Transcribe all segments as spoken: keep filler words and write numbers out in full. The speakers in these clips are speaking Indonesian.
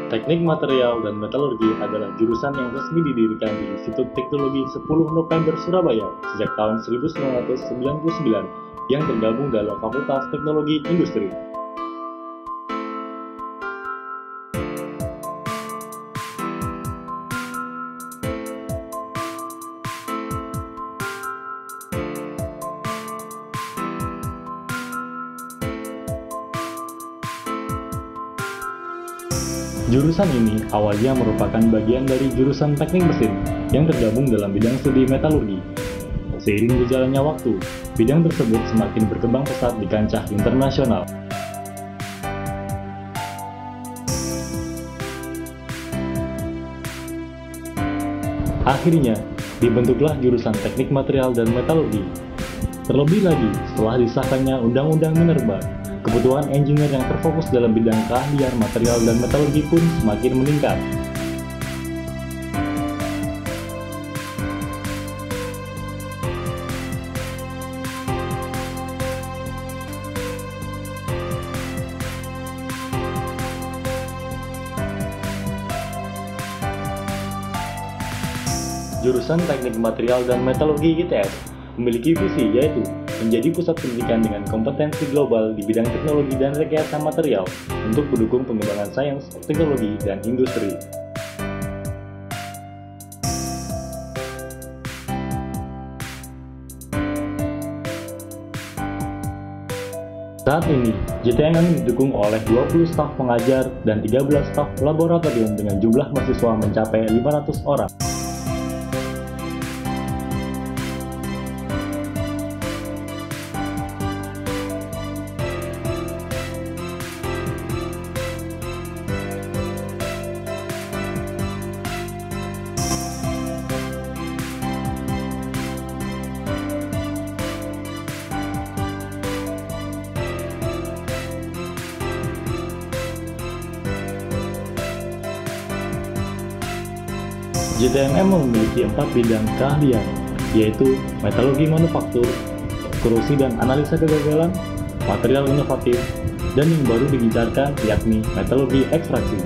Teknik Material dan Metalurgi adalah jurusan yang resmi didirikan di Institut Teknologi sepuluh November Surabaya sejak tahun seribu sembilan ratus sembilan puluh sembilan yang tergabung dalam Fakultas Teknologi Industri. Jurusan ini awalnya merupakan bagian dari jurusan teknik mesin yang tergabung dalam bidang studi metalurgi. Seiring berjalannya waktu, bidang tersebut semakin berkembang pesat di kancah internasional. Akhirnya, dibentuklah jurusan Teknik Material dan Metalurgi. Terlebih lagi, setelah disahkannya Undang-Undang Minerba, kebutuhan engineer yang terfokus dalam bidang keahlian material dan metalurgi pun semakin meningkat. Jurusan Teknik Material dan Metalurgi I T S memiliki visi yaitu menjadi pusat pendidikan dengan kompetensi global di bidang teknologi dan rekayasa material untuk mendukung pengembangan sains, teknologi, dan industri. Saat ini, J T M M didukung oleh dua puluh staf pengajar dan tiga belas staf laboratorium dengan jumlah mahasiswa mencapai lima ratus orang. J T M M memiliki empat bidang keahlian, yaitu metalurgi manufaktur, korosif dan analisa kegagalan, material inovatif, dan yang baru digencarkan yakni metalurgi ekstraksi.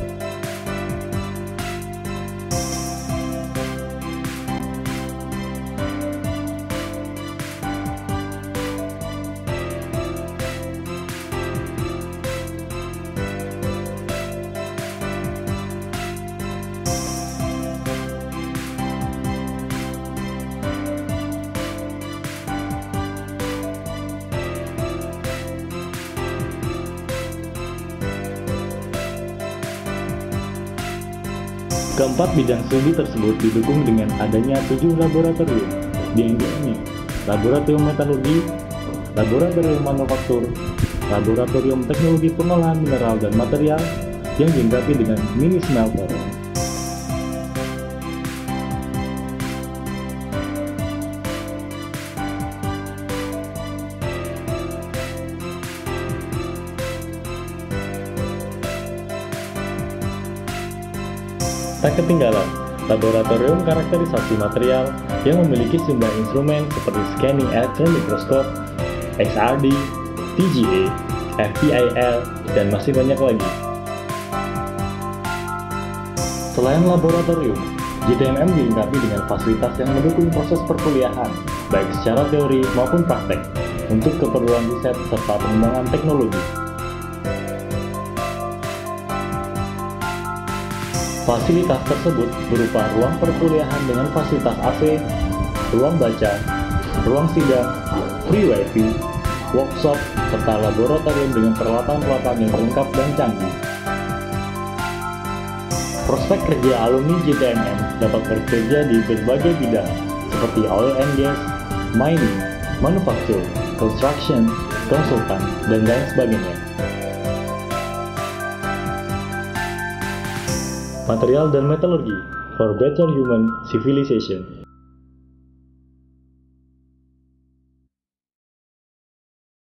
Keempat bidang studi tersebut didukung dengan adanya tujuh laboratorium, di antaranya Laboratorium Metalurgi, Laboratorium Manufaktur, Laboratorium Teknologi Pengolahan Mineral dan Material, yang dilengkapi dengan mini smelter. Tak ketinggalan, laboratorium karakterisasi material yang memiliki sejumlah instrumen seperti scanning electron microscope, X R D, T G A, F T I L, dan masih banyak lagi. Selain laboratorium, J T M M dilengkapi dengan fasilitas yang mendukung proses perkuliahan, baik secara teori maupun praktek, untuk keperluan riset serta pengembangan teknologi. Fasilitas tersebut berupa ruang perkuliahan dengan fasilitas A C, ruang baca, ruang sidang, free wifi, workshop, serta laboratorium dengan peralatan-peralatan yang lengkap dan canggih. Prospek kerja alumni J T M M dapat bekerja di berbagai bidang seperti oil and gas, mining, manufaktur, construction, konsultan, dan lain sebagainya. Material dan Metalurgi for Better Human Civilization.